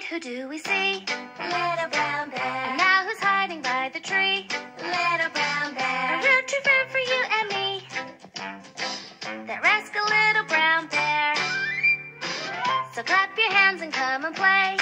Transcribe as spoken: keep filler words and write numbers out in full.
Who do we see? Little brown bear. And now who's hiding by the tree? Little brown A bear. root to root for you and me. That rascal little brown bear. So clap your hands and come and play.